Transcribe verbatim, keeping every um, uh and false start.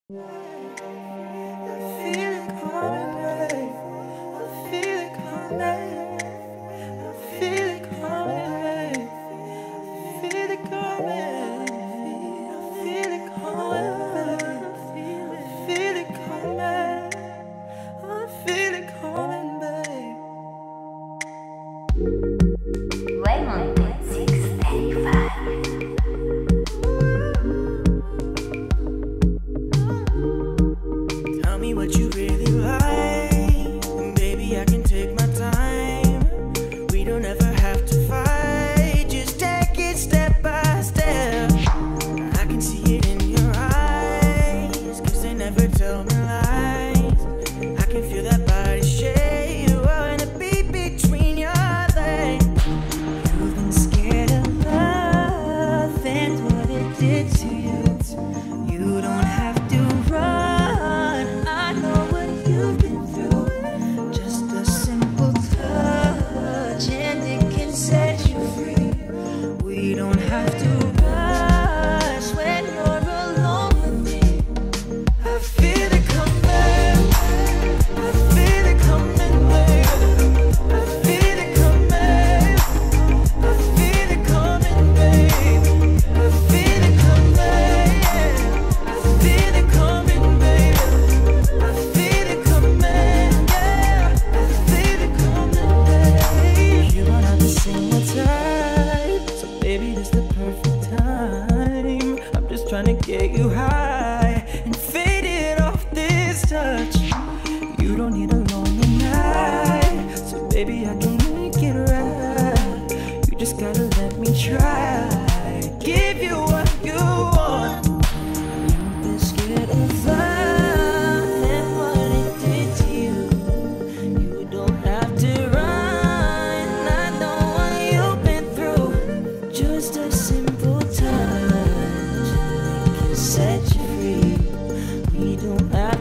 I feel it coming, babe. I feel it coming. I feel it coming, babe. I feel it coming. I feel it coming, babe. I feel it coming. I feel it coming, babe. Raymond six eighty-five. Tell me what you really like, and baby, I can take my time. We don't ever have to fight, just take it step by step. I can see it in your eyes, cause they never tell me lies. I can feel that body shake, oh, and a beat between your legs. You've been scared of love and what it did to you. You don't have to run. We don't have to rush when you're alone with me. I feel it coming. I feel it coming, babe. I feel it coming. I feel it coming, babe. I feel it coming. I feel it coming, babe. I feel it coming. Yeah, I feel it coming, babe. You don't have to sing the time. Baby, this the perfect time. I'm just trying to get you high and fade it off this touch. You don't need a lonely night, so baby, I can make it right. You just gotta let me try, give you what you want. You've been scared of love and what it did to you. You don't have to run. I know what you've been through. Just a simple touch, we can set you free. We don't have